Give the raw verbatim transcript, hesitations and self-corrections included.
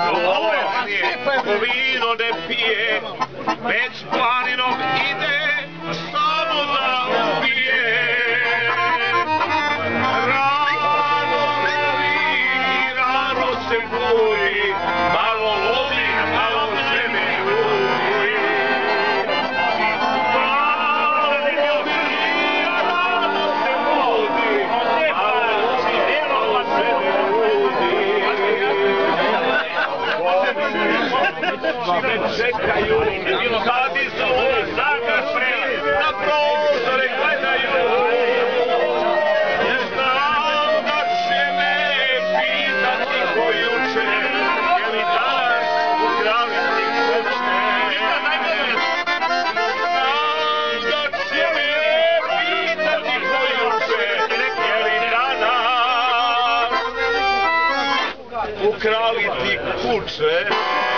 vino ne pije, već planinom ide, samo da ubije. Rano levi i rano se budi, malo lovi, malo žene ljudi. Rano levi i rano se budi, malo lovi, malo žene ljudi. Me čekaju, kad izu zagasni, na prozore gledaju. Znam da će me pitati ko juče, je li danas ukraviti kuće. Znam da će me pitati ko juče, je li danas ukraviti kuće.